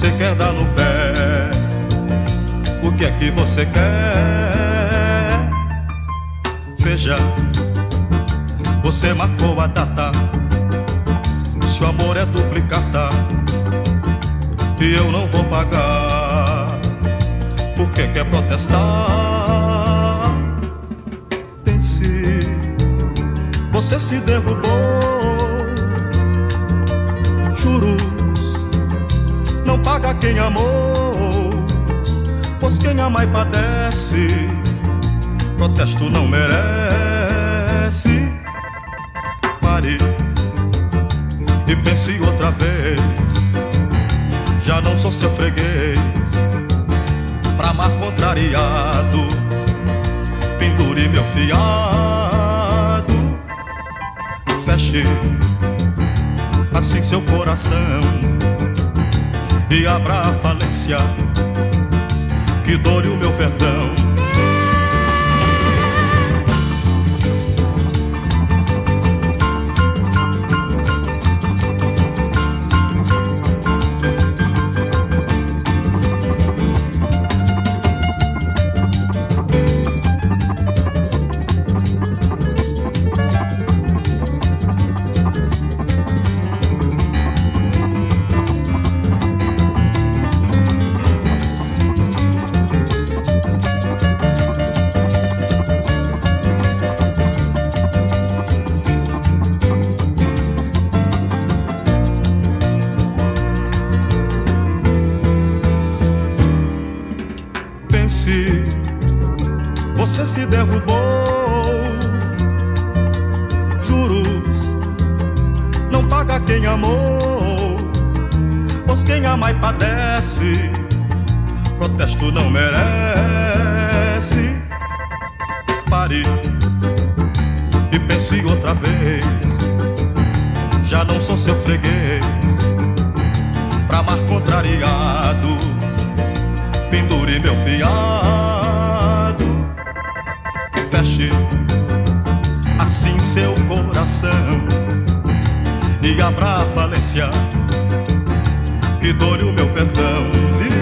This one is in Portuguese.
você quer dar no pé? O que é que você quer? Veja, você marcou a data, seu amor é duplicata e eu não vou pagar. Por que quer protestar? Pense, você se derrubou. Juros não paga quem amou, pois quem ama e padece, protesto não merece. Pare e pense outra vez, já não sou seu freguês. Pra amar contrariado, pendure meu fiado. Feche assim seu coração e abra a falência, que dore o meu perdão. Você se derrubou. Juros não paga quem amou, pois quem ama e padece, protesto não merece. Pare e pense outra vez, já não sou seu freguês. Pra amar contrariado, pendure meu fiado. Feche assim seu coração e abra a falência, que dore o meu perdão.